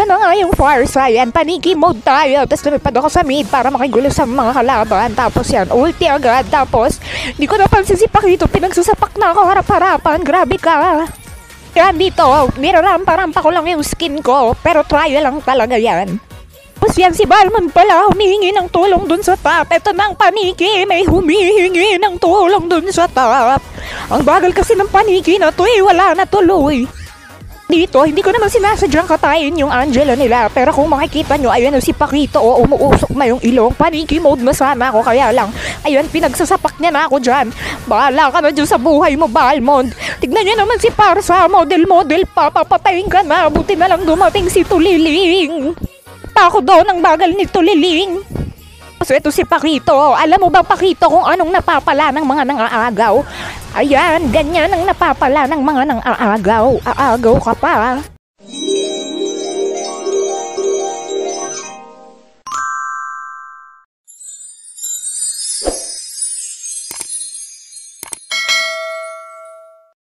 na nga yung Pharsayo. Paniki mode tayo. Tapos lumipad ako sa mid para makigulo sa mga kalaban. Tapos yan, ulti agad. Tapos, di ko napansin si Pakito. Pinagsasapak na ako harap-harapan. Grabe ka. Yan dito, nirarampa-rampa ko lang yung skin ko. Pero trial lang talaga yan. Tapos yan si Balmon pala, humihingi ng tulong dun sa top. Eto ng Paniki, may humihingi ng tulong dun sa top. Ang bagal kasi ng Paniki na to wala na tuloy. Dito, hindi ko naman sinasadyang katayin yung Angela nila. Pero kung makikita nyo, ayan si Pakito, umuusok na yung ilong. Paniki mode na sana ako, kaya lang, ayun, pinagsasapak niya na ako dyan. Bahala ka na dyan sa buhay mo, Balmon. Tignan nyo naman si Parsa, model pa, papatayin ka na. Buti na lang dumating si Tuliling. Pa ako daw ng bagal ni Tuliling. So ito si Pakito. Alam mo ba, Pakito, kung anong napapala ng mga nang-aagaw? Ayan, ganyan ang napapala ng mga nang-aagaw. Aagaw ka pa.